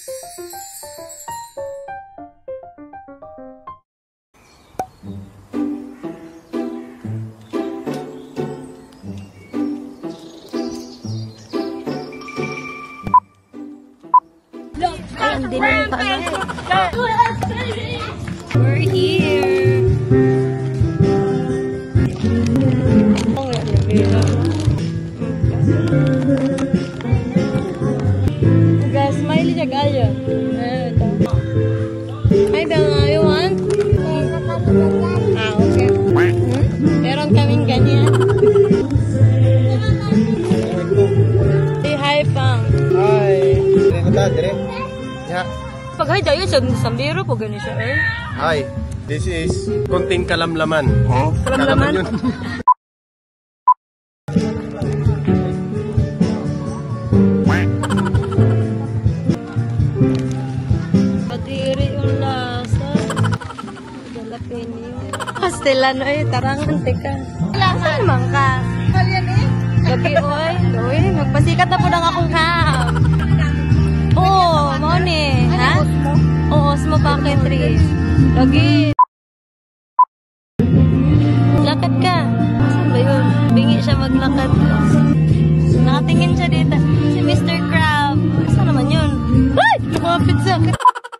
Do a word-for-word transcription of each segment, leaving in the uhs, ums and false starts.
Hindi na pa. We're here. Guys, smiley siya kayo. Ay, Bella, you want? Ah, okay. Hmm? Meron kaming ganyan. Say hi, Pang. Hi. Dire ko ta, dire. Ya. Pag hi tayo, sambiro po gano'n siya, eh. Hi. This is konting kalamlaman. Huh? Kalamlaman? Patiri yung lasa. Galapin yun. Pastelano eh, tarangan, teka. Lasa naman ka. Kalyan eh. Gabi, oy. Oy, magpasikat na po ng akong ham. Oo, mo ni. Ha? Oo, Osmo Packetry. Lagi. Lakad ka. Saan ba yun? Bingi siya maglakad. Nakatingin siya dito. Si Mister Crab. Saan naman yun? Ay! Lumapit sa akin.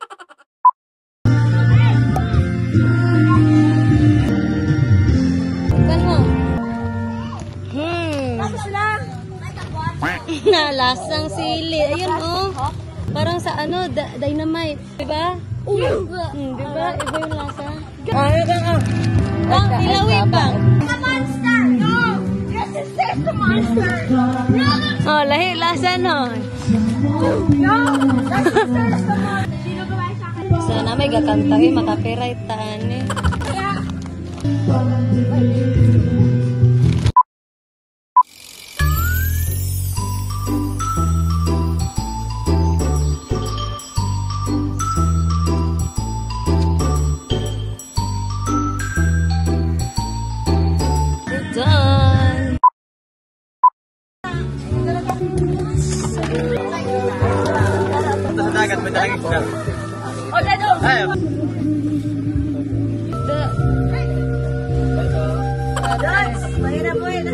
Ikan mo. Hmm. Nalasang sili. Ayun, oh. Parang sa ano, dynamite. Diba? Hmm, diba? Iba yung lasa. Ay, ka ka. Bang, ilawin bang? The monster! No! Yes, it's the monster! No! Oh, lahi, lasa no? No! That's the monster! Sino gawa sa akin? Sana may gakantahin, makapiright taan eh. Done. Sa dagat, may dagat ka. Oh, dado! Ay! Mahirap po yun.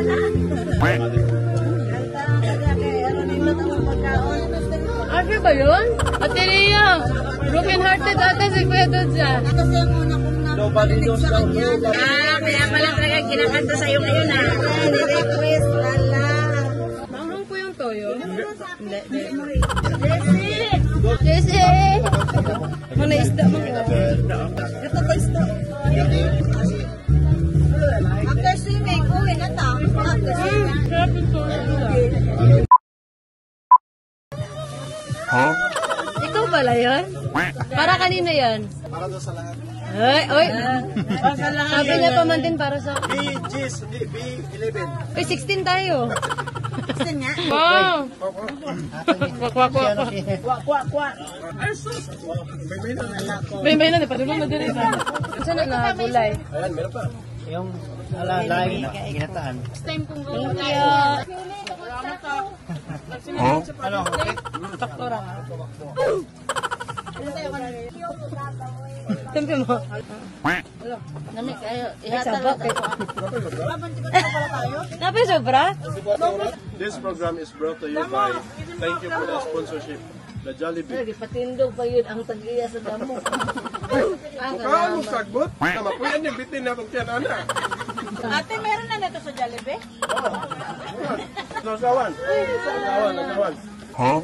Ate ba yun? Ate Lea! Broken hearted ata si Kuya Dodja. Nobody knows how to do that. Ah, kaya pala talaga kinakanta sa'yo ngayon ah. Request, wala. Manghang po yung toyo? Hindi. Jesse! Jesse! Mana isda mo? Ito ba isda? After swimming, uwi na ta. After swimming. Sarap yung toyo. Huh? Ikaw pala yun? Para kanino yun? Para daw sa lahat. Ay, oy. Sabi niya pa man din para sa... B, G's, B, eleven. Uy, sixteen tayo. sixteen nga? Wow! Kwak, kwak, kwak. Kwak, kwak, kwak. May na, padulong na din ito. Saan na gulay? Ayan, meron pa. Yung alalay na ginataan. Thank you. Huh? Ano? Taktora. Tempe mo. Nani kayo? Ihatag tayo. Napi sobra? This program is brought to you by, thank you for the sponsorship, the Jollibee. Patindog pa yun ang tag-iya sa damo. Mukha mo sagbot? Namakuyan yung bitin na itong tiyan, ana. Ate, meron na nito sa Jollibee? Nasawan. Nasawan, nasawan. Huh?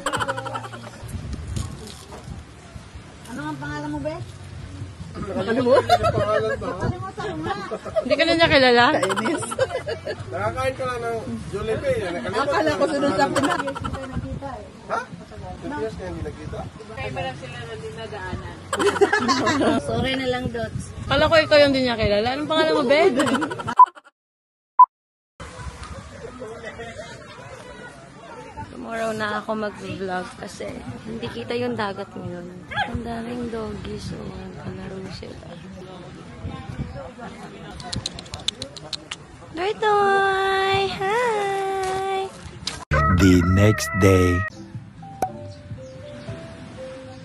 Ano ang pangalan mo, Be? Ano mo? Hindi ka na niya kilala? Kainis. Nakakain ka lang ng Jollibee. Akala ko sunod sa pinak. Ha? Serious ka hindi nagkita? Kaya ba lang sila na din nadaanan? Sorry na lang, Dots. Kala ko ikaw yung din niya kilala. Anong pangalan mo, Be? Tomorrow na ako mag-vlog kasi hindi kita yung dagat ngayon. Ang daming doggy, so kalaro sila. Dortoy! Hi! The next day.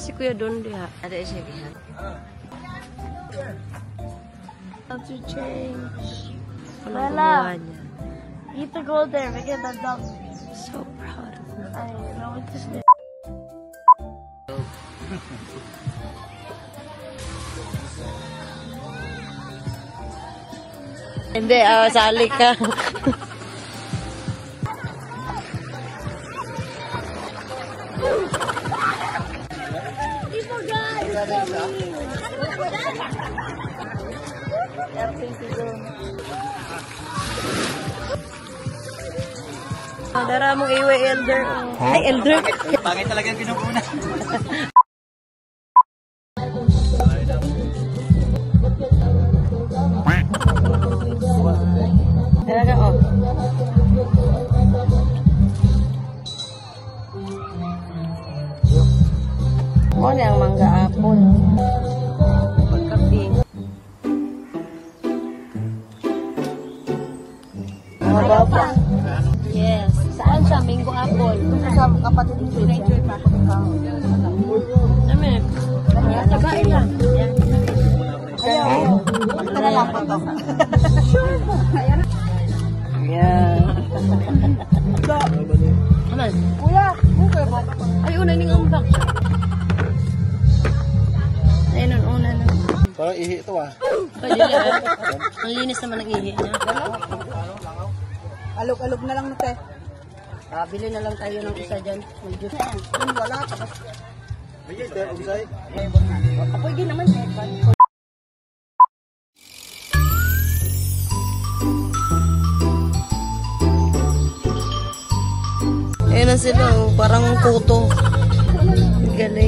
si Kuya Don diha. Ada siya diha. Have to change. Lala, you to go there. We get that dog. So proud of her. I know it's just there. Hindi, ah, sali ka. Dara mo iwe elder. Ay, elder. Pangit talaga yung pinupuna. Talaga, oh. Mo na ang mangga apple. Pagkapi. Mga baba. Yes. Saan siya? Mango apple. Sa kapatid ko, na-enjoy pa ako ng kao. Dami. Kain lang. Ayaw. Ito na lang po to. Yeah. Aman. Kuya, bukay ba? Ay, una ning umbak siya. Ayun, nun, una na. Parang ihi ito ah. Pwede lang. Ang linis naman ng ihi niya. Alog-alog na lang natin. Ah, bili na lang tayo ng isa dyan. May juice. Yung wala, tapos Bigay tayo, usay. pwede naman eh. Ayun na sila, oh, parang kuto. Galing.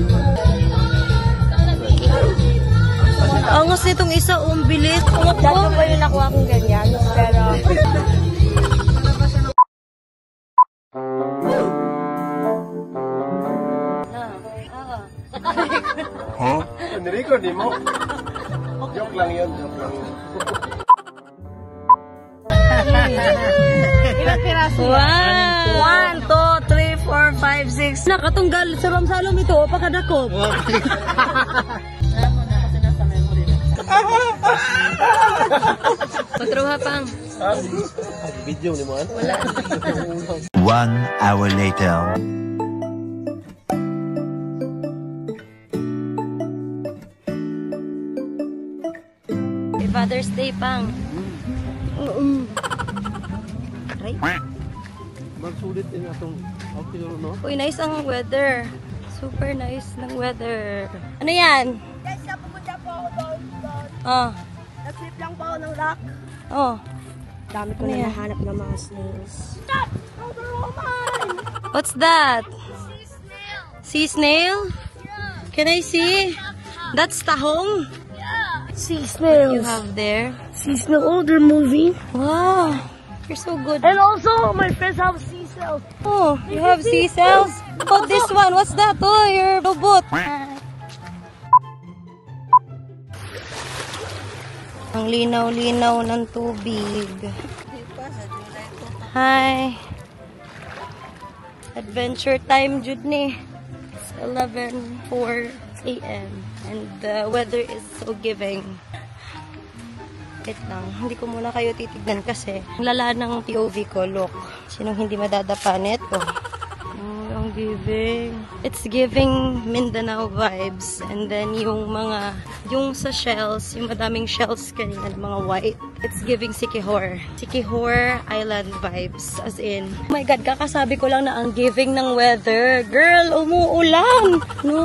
Angas nitong isa, umbilis. Angat Dati ko. pa yung nakuha kong ganyan, pero Huh? Enrico, di mo? Joke lang yun, joke lang yun. ilang piraso? Wow! One, two, three, four, five, six. Nakatunggal sa ramsalom ito, pakadakop. Patruha pang. Ah, video ni mo ah. Wala. One hour later. May Father's Day pang. Right? Magsulit din atong outfit no? Uy, nice ang weather. Super nice ng weather. Ano yan? Guys, napupunta po ako doon. doon. Oh. Nag-flip lang po ako ng lock. Oh. Dami ko Ano na yan? nahanap ng mga snails. Stop! Over woman! What's that? Sea snail? Can I see? That's tahong Sea you snails. have there. Sea snail. Oh, they're moving. Wow. You're so good. And also, my friends have sea snails. Oh, you have sea cells? Oh, this one. What's that? Oh, your robot. Ang linaw-linaw ng tubig. Hi. Adventure time, jud ni. It's eleven oh four a m and the weather is so giving. Wait lang, hindi ko muna kayo titignan kasi ang lala ng P O V ko. Look, sinong hindi madadapanit ko. Oh, ang giving. It's giving Mindanao vibes. And then yung mga, yung sa shells, yung madaming shells kanina, mga white. It's giving Siquijor. Siquijor Island vibes. As in, oh my God, kakasabi ko lang na ang giving ng weather. Girl, umuulan! No!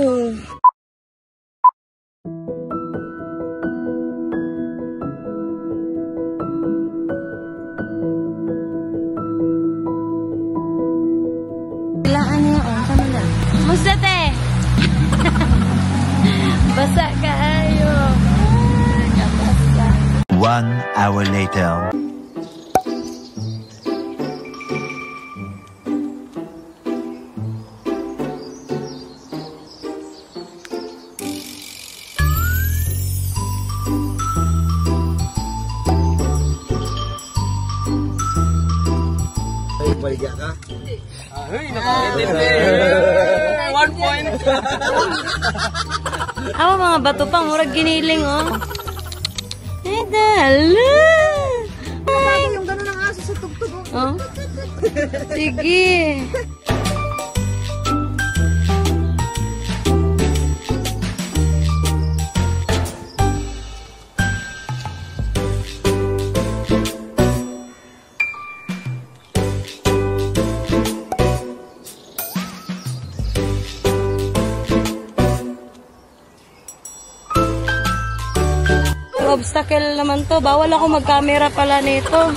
Kailangan niya, oh, tama na. Musta, te? Basa kaayo. Kabasa. One hour later. Baliga ka? One point. Awa mga bato pang murag giniling oh. Eh dala. Yung gano'n ng aso sa tugtog. Oh. Sige. Obstacle naman to. Bawal ako mag-camera pala nito.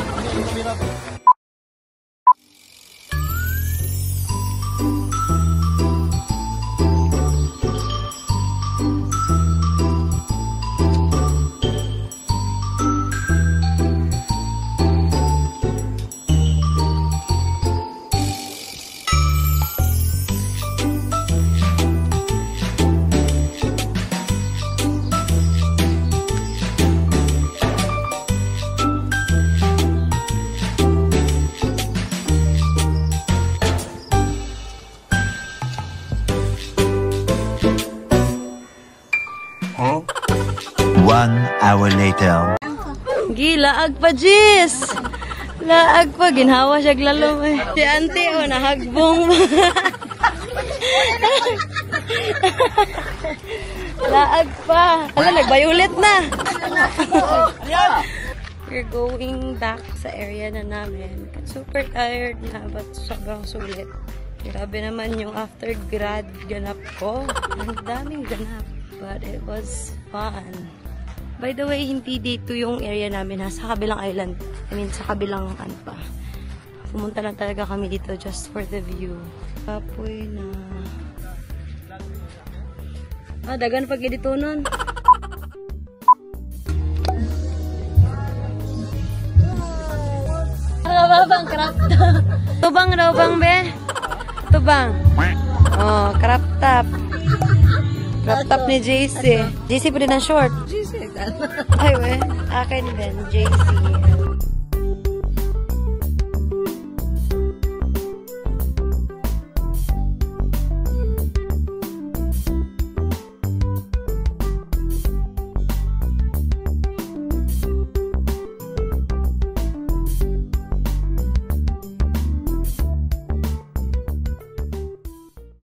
One hour later. Gilaag pa, Jis! Laag pa, ginhawa siya glalom eh. Si auntie, oh, nahagbong. Laag pa. Hala, nagbayulit na. We're going back sa area na namin. Super tired na, but sobrang sulit. Grabe naman yung after grad ganap ko. Ang daming ganap. But it was fun. By the way, hindi dito yung area namin. Nasa kabilang island. I mean, sa kabilang ano pa. Pumunta lang talaga kami dito just for the view. Kapoy na. Ah, dagan pag dito nun. Bang, crop top. Tubang daw bang, be? Tubang. Oh, crop top. Crop top ni J C. J C pa din ang short. J C. Ay, we. Akin din, J C.